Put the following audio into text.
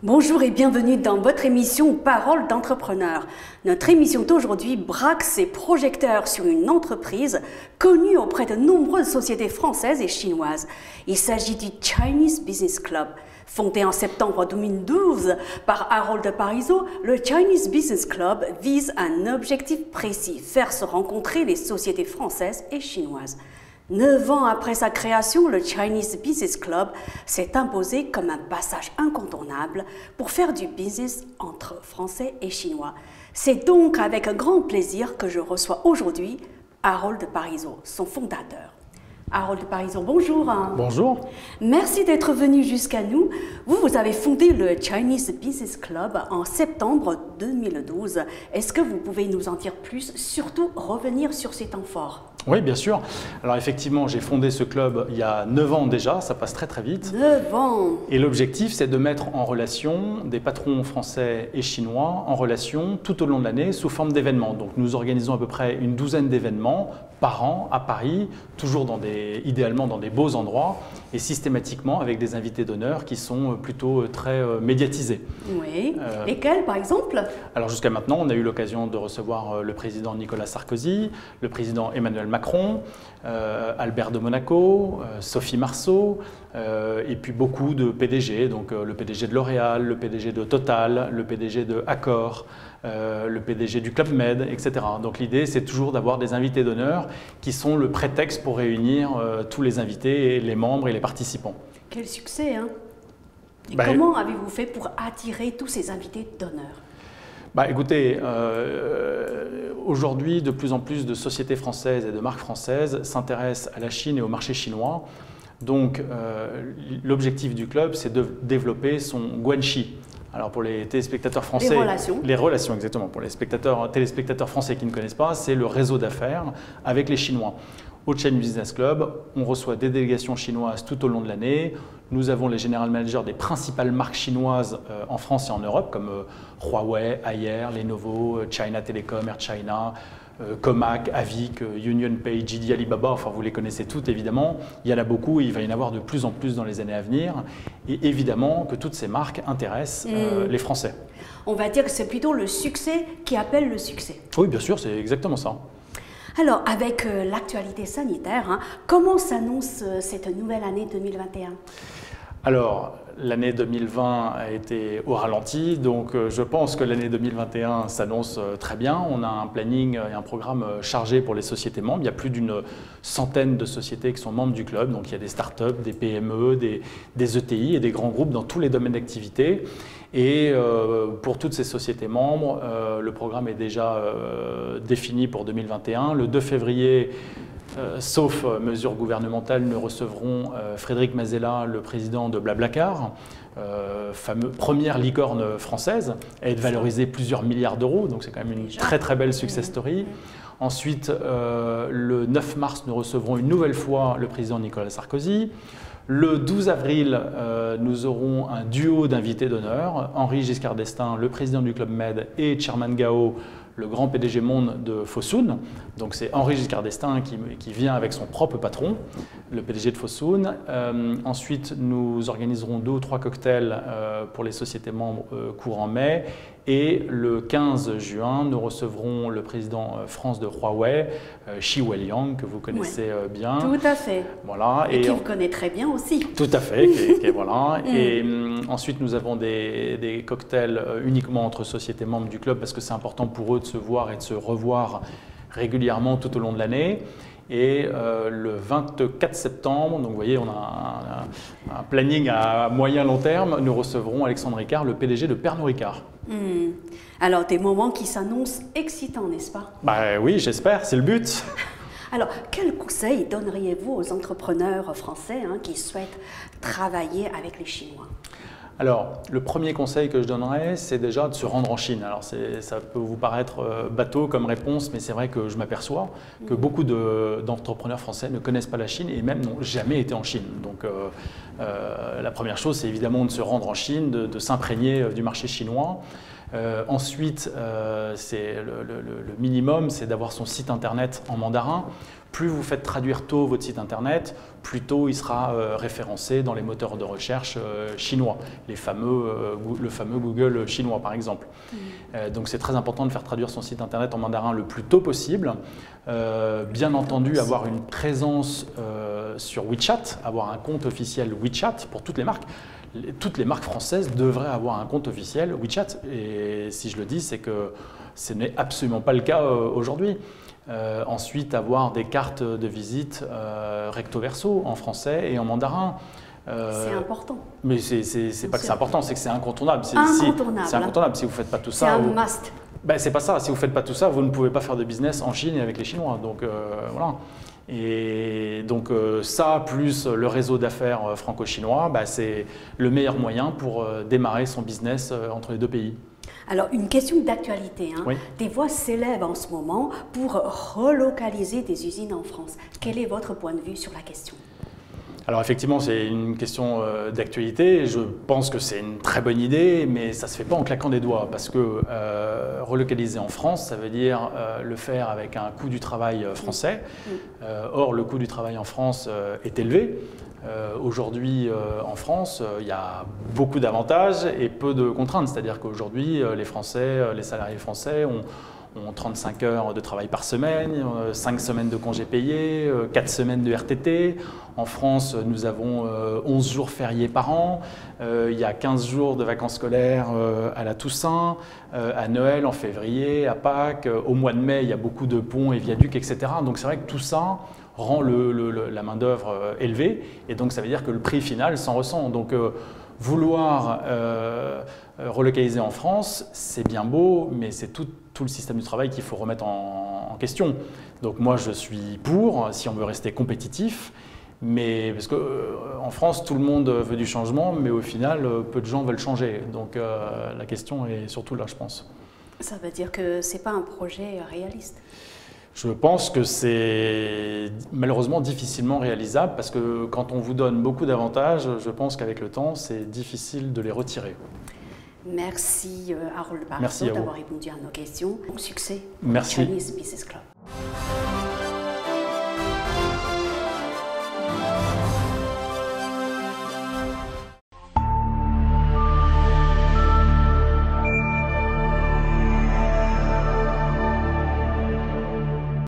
Bonjour et bienvenue dans votre émission Parole d'entrepreneur. Notre émission d'aujourd'hui braque ses projecteurs sur une entreprise connue auprès de nombreuses sociétés françaises et chinoises. Il s'agit du Chinese Business Club. Fondé en septembre 2012 par Harold Parizeau, le Chinese Business Club vise un objectif précis, faire se rencontrer les sociétés françaises et chinoises. 9 ans après sa création, le Chinese Business Club s'est imposé comme un passage incontournable pour faire du business entre Français et Chinois. C'est donc avec un grand plaisir que je reçois aujourd'hui Harold Parizeau, son fondateur. Harold Parizeau, bonjour. Bonjour. Merci d'être venu jusqu'à nous. Vous avez fondé le Chinese Business Club en septembre 2012. Est-ce que vous pouvez nous en dire plus, surtout revenir sur ces temps forts? Oui, bien sûr. Alors effectivement, j'ai fondé ce club il y a 9 ans déjà, ça passe très très vite. 9 ans. Et l'objectif, c'est de mettre en relation des patrons français et chinois en relation tout au long de l'année sous forme d'événements. Donc nous organisons à peu près une douzaine d'événements par an à Paris, toujours idéalement dans des beaux endroits et systématiquement avec des invités d'honneur qui sont plutôt très médiatisés. Oui. Lesquels par exemple? Alors jusqu'à maintenant, on a eu l'occasion de recevoir le président Nicolas Sarkozy, le président Emmanuel Macron, Albert de Monaco, Sophie Marceau, et puis beaucoup de PDG, donc le PDG de L'Oréal, le PDG de Total, le PDG de Accor, le PDG du Club Med, etc. Donc l'idée, c'est toujours d'avoir des invités d'honneur qui sont le prétexte pour réunir tous les invités, les membres et les participants. Quel succès, hein? Et comment avez-vous fait pour attirer tous ces invités d'honneur? Écoutez, aujourd'hui, de plus en plus de sociétés françaises et de marques françaises s'intéressent à la Chine et au marché chinois. Donc, l'objectif du club, c'est de développer son guanxi. Alors, pour les téléspectateurs français… Les relations. Les relations, exactement. Pour les téléspectateurs français qui ne connaissent pas, c'est le réseau d'affaires avec les Chinois. Au Chinese Business Club, on reçoit des délégations chinoises tout au long de l'année. Nous avons les general managers des principales marques chinoises en France et en Europe, comme Huawei, Haier, Lenovo, China Telecom, Air China, Comac, Avic, UnionPay, JD, Alibaba, enfin vous les connaissez toutes évidemment. Il y en a beaucoup et il va y en avoir de plus en plus dans les années à venir. Et évidemment que toutes ces marques intéressent les Français. On va dire que c'est plutôt le succès qui appelle le succès. Oui, bien sûr, c'est exactement ça. Alors, avec l'actualité sanitaire, comment s'annonce cette nouvelle année 2021? Alors, l'année 2020 a été au ralenti, donc je pense que l'année 2021 s'annonce très bien. On a un planning et un programme chargé pour les sociétés membres. Il y a plus d'une centaine de sociétés qui sont membres du club, donc il y a des startups, des PME, des ETI et des grands groupes dans tous les domaines d'activité. Et pour toutes ces sociétés membres, le programme est déjà défini pour 2021. Le 2 février, sauf mesures gouvernementales, nous recevrons Frédéric Mazella, le président de Blablacar, première licorne française, et de valoriser plusieurs milliards d'euros, donc c'est quand même une très très belle success story. Ensuite, le 9 mars, nous recevrons une nouvelle fois le président Nicolas Sarkozy. Le 12 avril, nous aurons un duo d'invités d'honneur, Henri Giscard d'Estaing, le président du Club Med, et Chairman Gao, le grand PDG monde de Fosun. Donc c'est Henri Giscard d'Estaing qui vient avec son propre patron, le PDG de Fosun. Ensuite, nous organiserons 2 ou 3 cocktails pour les sociétés membres courant mai. Et le 15 juin, nous recevrons le président France de Huawei, Xi Weiliang, que vous connaissez bien. Tout à fait. Voilà. Et qui vous connaît très bien aussi. Tout à fait. Voilà. Et ensuite, nous avons des cocktails uniquement entre sociétés membres du club parce que c'est important pour eux de se voir et de se revoir régulièrement tout au long de l'année. Et le 24 septembre, donc vous voyez, on a un planning à moyen long terme, nous recevrons Alexandre Ricard, le PDG de Pernod Ricard. Alors, des moments qui s'annoncent excitants, n'est-ce pas? Oui, j'espère, c'est le but. Alors, quel conseil donneriez-vous aux entrepreneurs français qui souhaitent travailler avec les Chinois? Alors, le premier conseil que je donnerais, c'est déjà de se rendre en Chine. Alors, ça peut vous paraître bateau comme réponse, mais c'est vrai que je m'aperçois que beaucoup d'entrepreneurs français ne connaissent pas la Chine et même n'ont jamais été en Chine. Donc, la première chose, c'est évidemment de se rendre en Chine, de s'imprégner du marché chinois. Ensuite, le minimum, c'est d'avoir son site internet en mandarin Plus vous faites traduire tôt votre site internet, plus tôt il sera référencé dans les moteurs de recherche chinois, le fameux Google chinois par exemple. Donc c'est très important de faire traduire son site internet en mandarin le plus tôt possible. Bien entendu, avoir une présence sur WeChat, avoir un compte officiel WeChat pour toutes les marques. Toutes les marques françaises devraient avoir un compte officiel WeChat. Et si je le dis, c'est que ce n'est absolument pas le cas aujourd'hui. Ensuite, avoir des cartes de visite recto verso en français et en mandarin. C'est important. Mais c'est pas que c'est important, c'est que c'est incontournable. C'est incontournable. Si vous ne faites pas tout ça. C'est un must. Ben, c'est pas ça. Si vous ne faites pas tout ça, vous ne pouvez pas faire de business en Chine et avec les Chinois. Donc voilà. Et donc ça, plus le réseau d'affaires franco-chinois, ben, c'est le meilleur moyen pour démarrer son business entre les deux pays. Alors, une question d'actualité. Oui. Des voix s'élèvent en ce moment pour relocaliser des usines en France. Quel est votre point de vue sur la question ? Alors effectivement, c'est une question d'actualité. Je pense que c'est une très bonne idée, mais ça ne se fait pas en claquant des doigts, parce que relocaliser en France, ça veut dire le faire avec un coût du travail français. Or, le coût du travail en France est élevé. Aujourd'hui, en France, il y a beaucoup d'avantages et peu de contraintes. C'est-à-dire qu'aujourd'hui, les salariés français ont 35 heures de travail par semaine, 5 semaines de congés payés, 4 semaines de RTT. En France, nous avons 11 jours fériés par an. Il y a 15 jours de vacances scolaires à la Toussaint, à Noël, en février, à Pâques. Au mois de mai, il y a beaucoup de ponts et viaducs, etc. Donc c'est vrai que tout ça rend la main-d'œuvre élevée. Et donc ça veut dire que le prix final s'en ressent. Donc vouloir relocaliser en France, c'est bien beau, mais c'est tout le système du travail qu'il faut remettre en question. Donc moi, je suis pour, si on veut rester compétitif, mais parce qu'en France, tout le monde veut du changement, mais au final, peu de gens veulent changer. Donc la question est surtout là, je pense. Ça veut dire que ce n'est pas un projet réaliste ? Je pense que c'est malheureusement difficilement réalisable parce que quand on vous donne beaucoup d'avantages, je pense qu'avec le temps, c'est difficile de les retirer. Merci Harold Barceau d'avoir répondu à nos questions. Bon succès. Merci. Chinese Business Club.